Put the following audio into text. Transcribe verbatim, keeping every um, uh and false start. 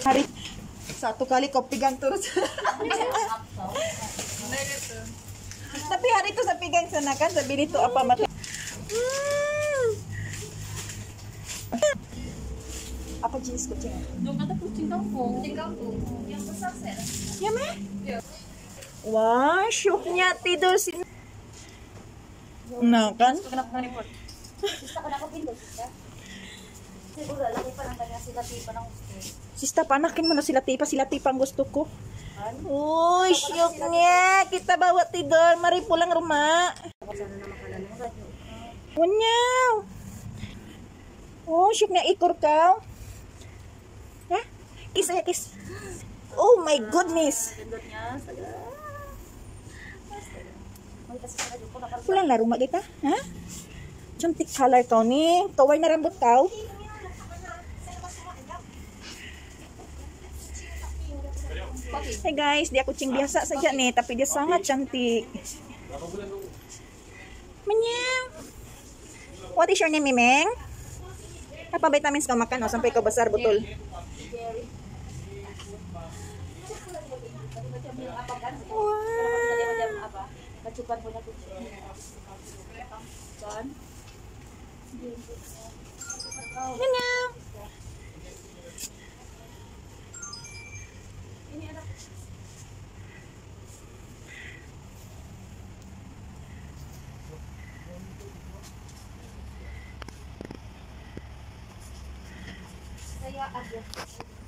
hari satu kali kau pegang terus. Tapi hari itu saya pegang sana kan, saya bilang itu apa mata. Hmm. Apa jenis kucing? Dong kata kucing kampung. Kucing kampung. Yang besar sih. Ya meh? Ya. Wah, syuknya tidur sini. Nah kan? Kenapa nggak report? Sista kenapa pindah sista? Siguro lagi pa lang kanya sila tipa ng gusto. Sista panakin mo na sila tipa, sila tipa ang gusto ko. Uy, syuknya kita bawa tidur, mari pulang rumah. Wanyaw. Oh, syuknya ikor kau. Ya, kiss ya kiss. Oh my goodness. Pulang lah rumah kita, ha? Cantik color kau nih, kaway na rambut kau. Hey guys, dia kucing biasa saja nih, tapi dia sangat cantik. Menyaw. What is your name, Mimeng? Apa vitamins kau makan oh, sampai kau besar betul? Kacupan punya kucing. Kan? Menyaw. Ini ada saya ada